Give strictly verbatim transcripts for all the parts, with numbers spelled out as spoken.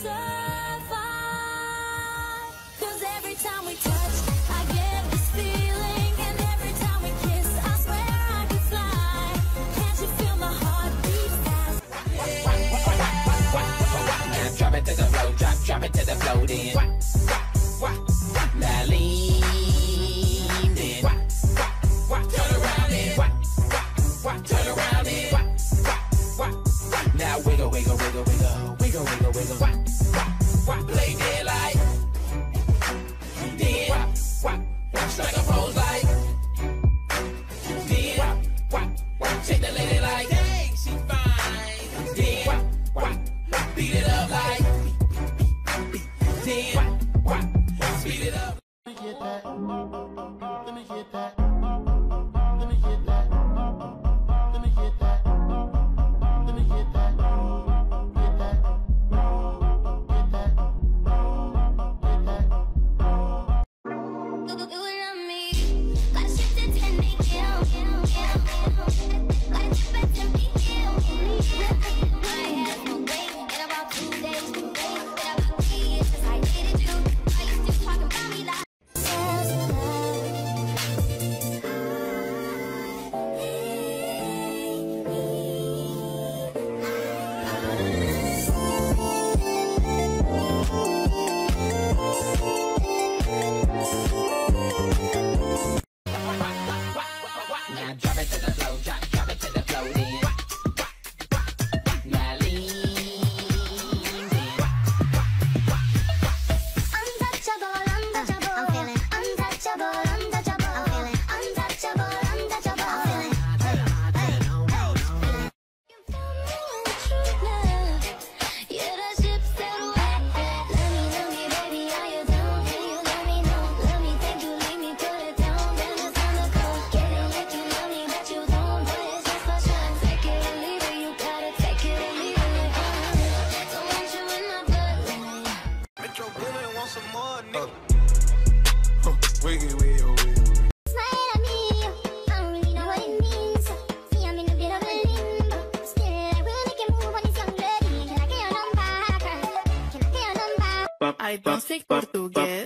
survive. Cause every time we touch, I get this feeling. And every time we kiss, I swear I could fly. Can't you feel my heart beat fast? Now drop it to the floor, drop, drop it to the floor then. Now lean then. Turn around then. Turn around then. Now wiggle, wiggle, wiggle, wiggle, wiggle, wiggle, wiggle. Play dead like. Then. Strike a pose like. Then. Shake the lady like. Dang, she fine. Then. Beat it up like. Then. Speed it up. Let me get that. Let me get that. Let me get that. Let me get that. Let me get that. Get that. Get that. Get that. Do it on me. Gotta shift it and make it. Gotta dip it and be ill. I have no way in about two days. In about three years, I hated you. Why you still talking about me like? Now drop it to the floor, drop, drop it to the floor then. Now lean then. Untouchable, untouchable. I'm feeling untouchable, untouchable. I'm feeling untouchable, untouchable. I'm feeling. Hey, hey, hey. You found me in true love. Yeah, that ship sailed away. Let me, let me, baby, are you down? Can you let me know? Let me take you, leave me, put it down. Then it's time to go. Get it like you love me, but you don't. But it's just for sure. Take it or leave it, you gotta take it or leave it. Like, uh, don't want you in my bloodline. Metro Boomin want some more, nigga. Wiggy, wiggy, wiggy. Smile at me, I don't really know what it means. See, I'm in a bit of a limbo. Still, I will make a move on this young lady. Can I get your number? Can I get your number? I don't speak portugués.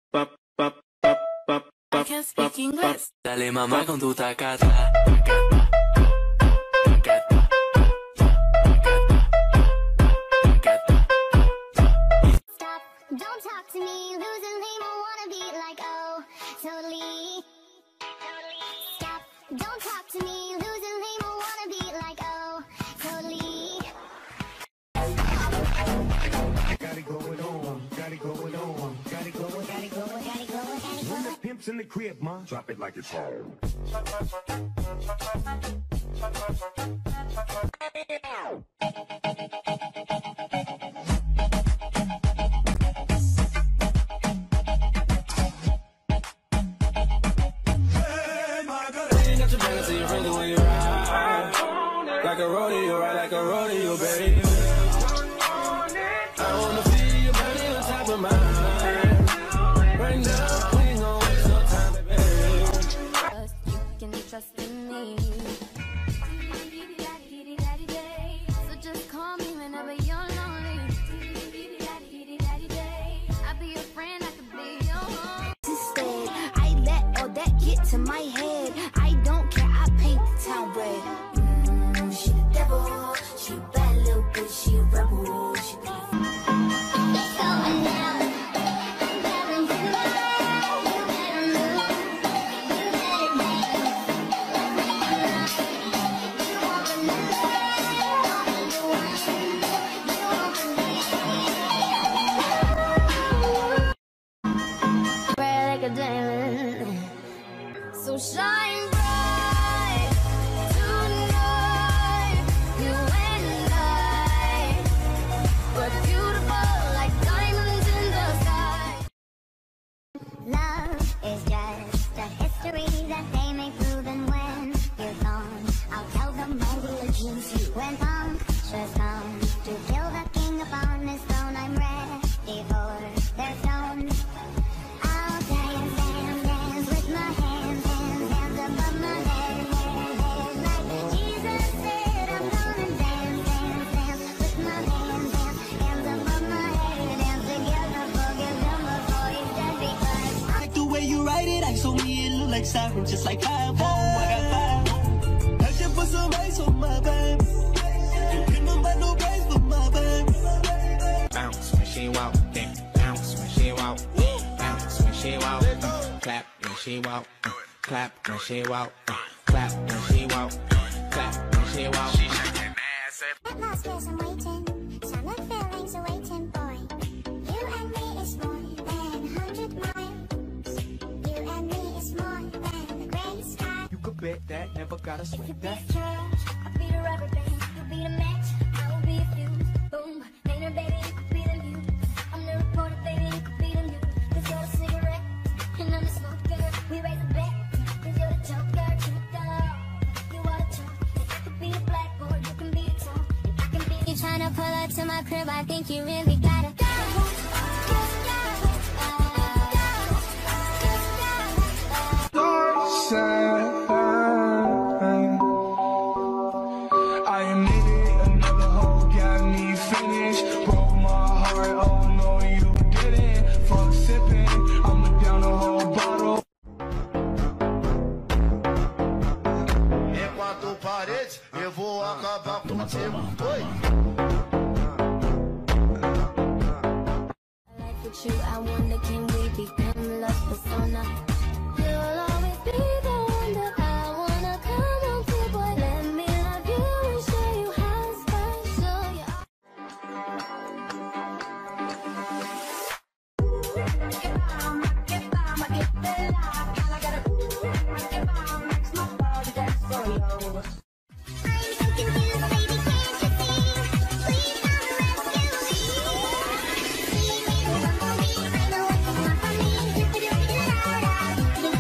I can speak English. Dale mamá con tu tacata. Tacata. Tacata. Tacata. Stop, don't talk to me. Losing name, I wanna be like, oh, totally. Stop, don't talk to me. Losing name, I wanna be like, oh, totally. Got it going on, got it going on, got it going, got it going, got it going, got it going. The pimp's in the crib, ma. Drop it like it's home. Got your back to your friends when you ride. Like a rodeo, ride like a rodeo, baby. I wanna feel your body on top of mine. Right now, we ain't gonna waste no time, baby. Trust, you can trust in me. So just call me whenever you're lonely. I'll be your friend, I could be your home. Instead, I let all that get to my head. I don't care, I paint the town red. Mm, she the devil, she a bad little bitch, she a rebel, she be It's going down. I'm telling you, you better move. You better dance. You want the love, you want the one, you want the man. Bright like a diamond, so shine. ice on me, it look like siren, just like five. Oh, I got five. I just put some ice on my baby. Remember no brains for my baby. Bounce when she walk, then bounce when she walk, bounce when she walk, uh, clap when she walk, uh, clap when she walk, uh, clap when she walk, clap when she walk. She shaking ass. At last years I'm waiting, summer feelings are waiting, boy. You and me is more than a hundred miles. You and me is more than the gray sky. You could bet that, never gotta If you sweat be that. a trash, I'll be the rubber band. You be the match, I will be a fuse. Boom, later baby, you could be the muse. I'm the reporter, baby, you could be the news. Cause you're the cigarette, and I'm the smoker. We raise a bet, cause you're the joker. Keep it down, you are the chalk. I could be the blackboard, you can be the chalk. I can be you tryna pull up to my crib, I think you really gotta go. I am needed, another hoe got me finished. Broke my heart, oh no you didn't. Fuck sipping, I'ma down the whole bottle. Enquanto parede, eu vou acabar contigo. Oi. Life with you, I wonder, can we become love persona? You'll always be the one that I wanna come home to, boy. Let me love you and show you how special you are. I'm so confused, baby, can't you see? Please come rescue me. Please, baby, come for me. I know what you want from me. You could do it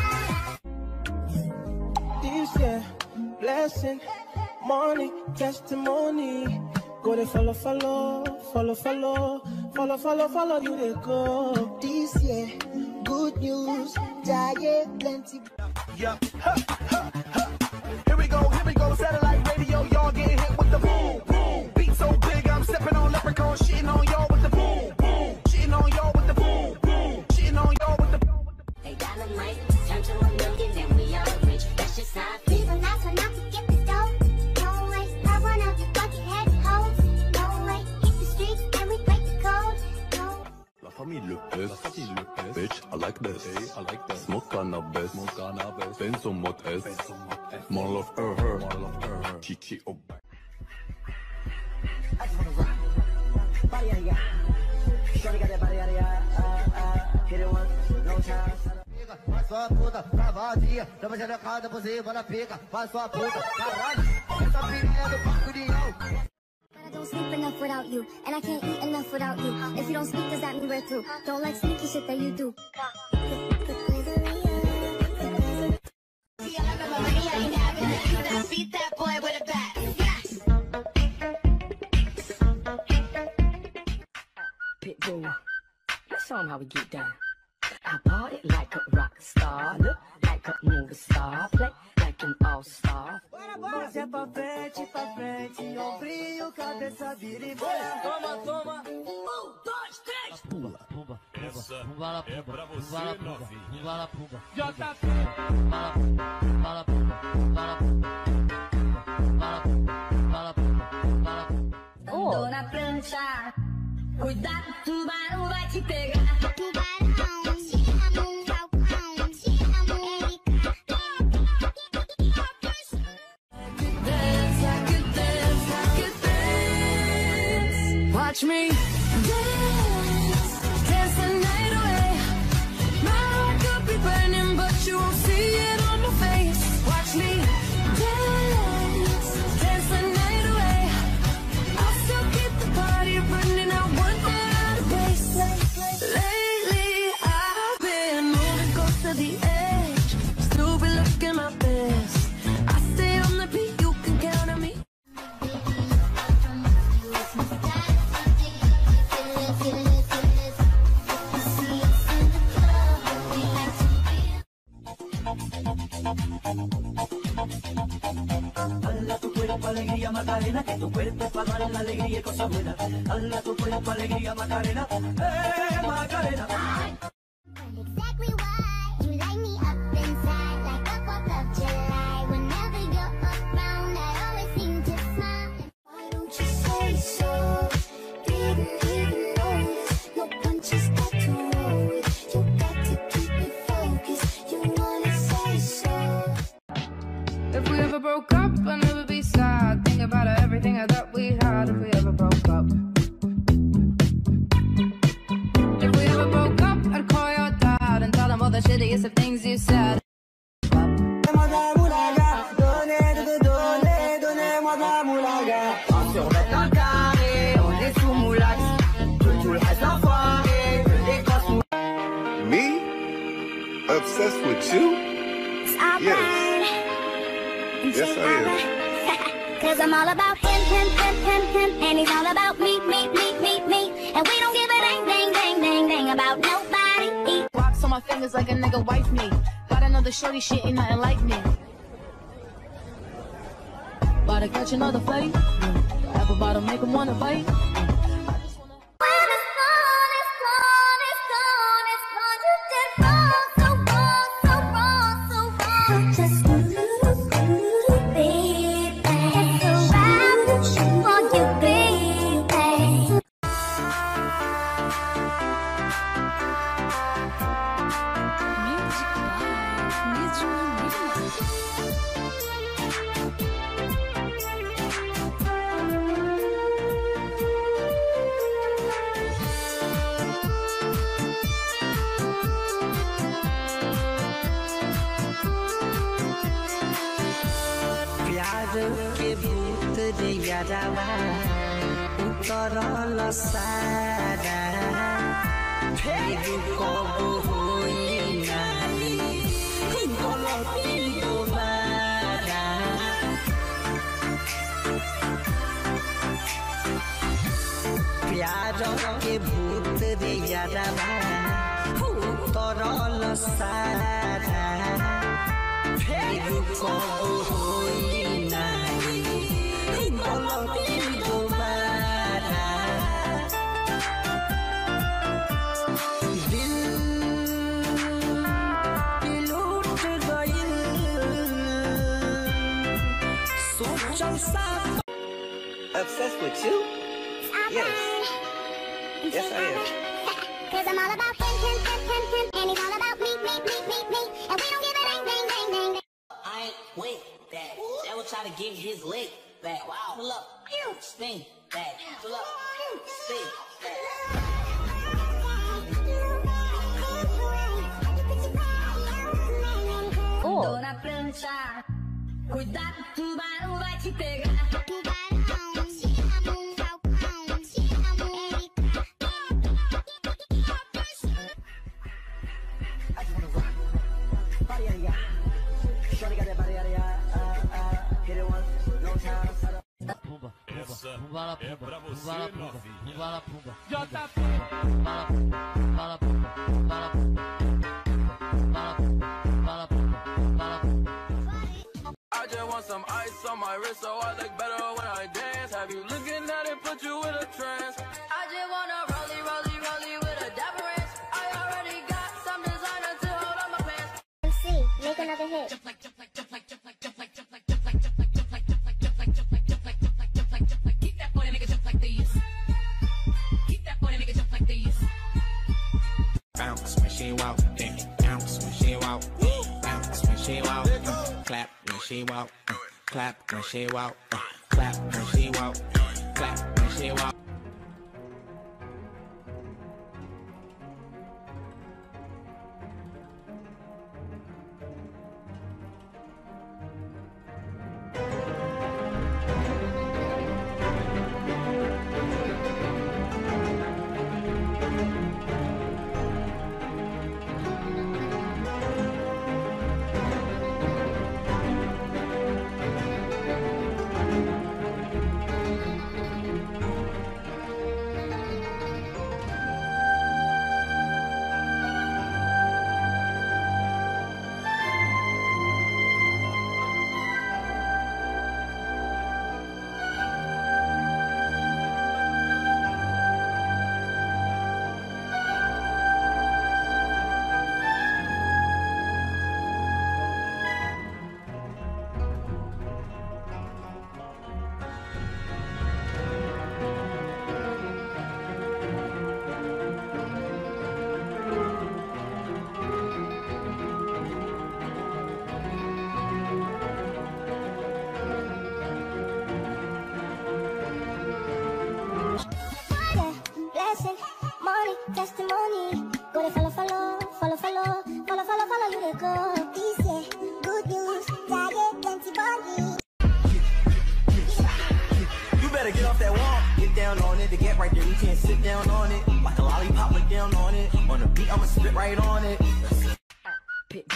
without. This year, blessing, money, testimony. Go they follow, follow, follow, follow, follow, follow, follow you they go. This year, good news, diet, plenty. Yeah, ha, ha, ha. Here we go, here we go, satellite radio, y'all getting hit with the boom, boom. Beat so big, I'm stepping on leprechaun, shitting on y'all with the boom, boom. Shitting on y'all with the boom, boom. Shitting on y'all with the boom. They dynamite, turn to a million and we all rich. That's just how I feel. Please, I'm not so not to get this dough. No way, I run out your bucket-head hoes. No way, hit the streets and we break the code. No. La famille le pèse, la famille le pèse. Bitch, I like this, hey, I like this. Smoke cannabis, smoke cannabis. Benz on mode S, Benz on mode S. More love her, her, more love her, her. Kiki oh back. I just wanna rock. Body out here. Shorty got that body out here. Uh, uh, hit it once, no time. Faz sua puta, tá vazia. Toma xerecada por cima da pica. Faz sua puta, caralho. Essa piranha do Paco de Leão. But I don't sleep enough without you, and I can't eat enough without you. If you don't speak, does that mean we're through? Don't like sneaky shit that you do. Beat that boy with a bat. Pitbull, let's show 'em how we get down. I party like a rock star, look like a movie star, play like an all-star. Mas é pra frente, pra frente, ombrinho, cabeça, vira e vai. Toma, toma. Um, dois, três. Pula, pula, Essa é pra você, novinha. pula, pula. J P. Bala, bala, bala, bala, bala, bala. Tô na prancha, cuidado, tubarão vai te pegar. Tubarão, te amo, falcão, te amo, Erika. Dance, I could dance, I could dance. Watch me dance, dance the night away. My heart could be burning, but you won't see it on my face. Watch me dance, dance the night away. I'll still keep the party running. I want that out of place. Lately, I've been moving close to the edge. Still be looking my best. I stay on the beat, you can count on me. Hala tu cuerpo, alegría, Macarena, que tu cuerpo es para dar la alegría y cosas buenas. Hala tu cuerpo, alegría, Macarena, eh, Macarena. Exactly why you like me. Obsessed with you? Yes. Yes, I am. Cause I'm all about him, him, him, him, him, and he's all about me, me, me, me, me. And we don't give a dang, dang, dang, dang, dang about nobody. Rocks on my fingers like a nigga wife me. Got another shorty shit, ain't nothing like me. About to catch another fight. Apple bottom make him wanna bite. के भूत रे यादवा उतरल सारा फेर कब होई नाही गलती दोबारा प्यार के भूत रे यादवा उतरल सारा फेर कब होई Obsessed with you? Yes. Yes, I am. Cause I'm all about him, him, him, him, him, and he's all about me, me, me, me, me. And we don't give a dang, dang, dang, dang, dang. I ain't with that. That will try to get his leg back. Wow. Pull up. Spin back. Pull up. Spin back. Tô na prancha, cuidado, tubarão vai te pegar. Tubarão, se amo um falcão, se amo um I just wanna rock. Body out of ya. Shorty got that body out of ya. Uh, uh, hit it once, no time. Pumba, essa é pra você, novinha. J P. I just want some ice on my wrist so I look better when I dance. Have you looking at it, put you in a trance? I just wanna rollie, rollie, rollie with a dapper ranch. I already got some designer to hold on my pants. M C, make another hit. Jump like, jump like, jump like, jump like, jump like, jump like, jump like, jump like, jump like, jump like, jump like, jump like, jump like, jump like, jump like, jump like. Keep that booty, make it jump like this. Keep that booty, make it jump like this. Bounce when she walk, then bounce when she walk, bounce when she walk, uh, clap when she walk, uh, clap when she walk, uh, clap when she walk, clap when she walk. Testimony, go to follow, follow, follow, follow, follow, follow, follow, you to go. This yeah, good news, diet, plenty body. You better get off that wall, get down on it. To get right there, you can't sit down on it. Like a lollipop, look down on it. On the beat, I'ma spit right on it.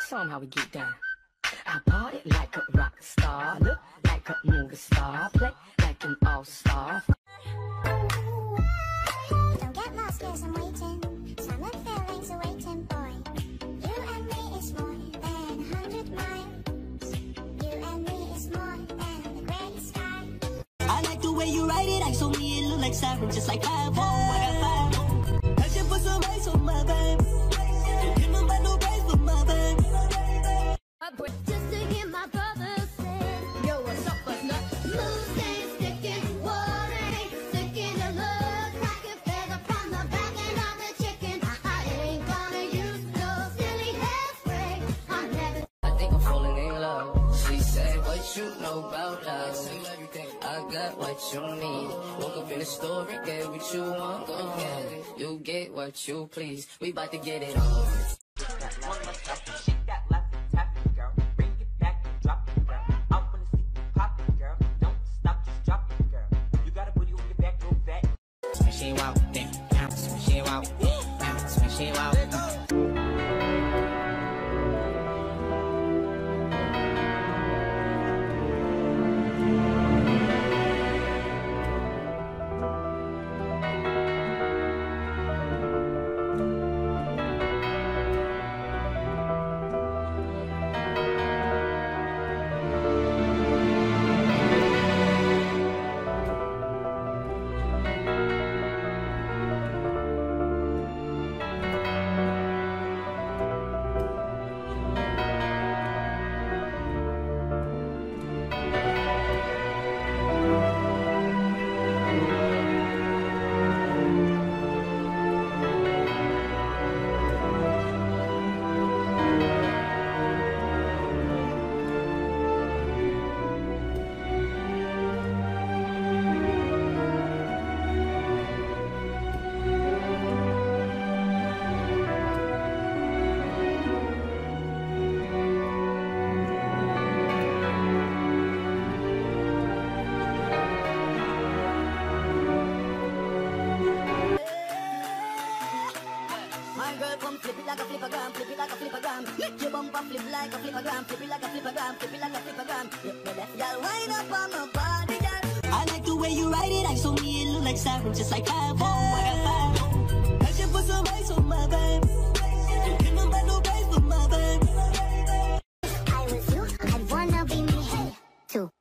show 'em how we get down. I party like a rock star, look like a movie star, play like an all-star. Don't get lost, yes, I'm waiting. Summer feelings are waiting, boy. You and me is more than a hundred miles. You and me is more than the great sky. I like the way you write it, I saw me, it look like siren, just like five home. I got five home. I should put some ice on my babe. Don't give them back no praise for my babe. Just to hear my brother say, yo, what's up, but not moves ain't sticking, water ain't sticking, it looks like a feather from the back end of the chicken. I ain't gonna use no silly hairspray. I'm never. I think I'm falling in love. She said, what you know about love? I got what you need. Woke up in the store and get what you want. Go get it. You get what you please. We about to get it on. When she walk, then bounce when she walk, bounce when she walk. like a flippergram, flip it like a flippergram. Make your bumper flip like a flippergram, flip it like a flippergram, flip it like a flippergram. Yep, the left girl wind up on my body, girl. I like the way you ride it, I saw me, it look like siren, just like five home. I got five. I should put some ice on my babe. Don't give them back no price for my babe. I was you, I'd wanna be me, hey, too.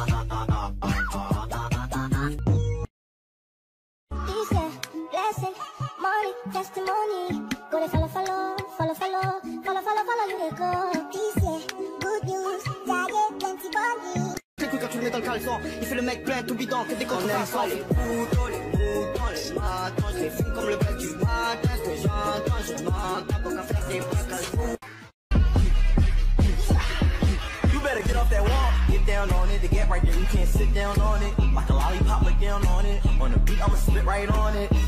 Easy, blessing, money, testimony. Go to follow, follow, follow, follow, follow, follow, follow, you go. Easy, good news, diet, plenty body. Écoute quand tu le mets dans le caleçon, il fait le mec plein tout bidon que des contrefaçons. Les moutons, les moutons, les matons, je les fume comme le bel du matin. Ce que j'entends, je m'entends pour qu'à faire des pascals. You better get off that wall, get down on it. To get right there, you can't sit down on it. Like a lollipop, look down on it. On the beat, I'ma spit right on it.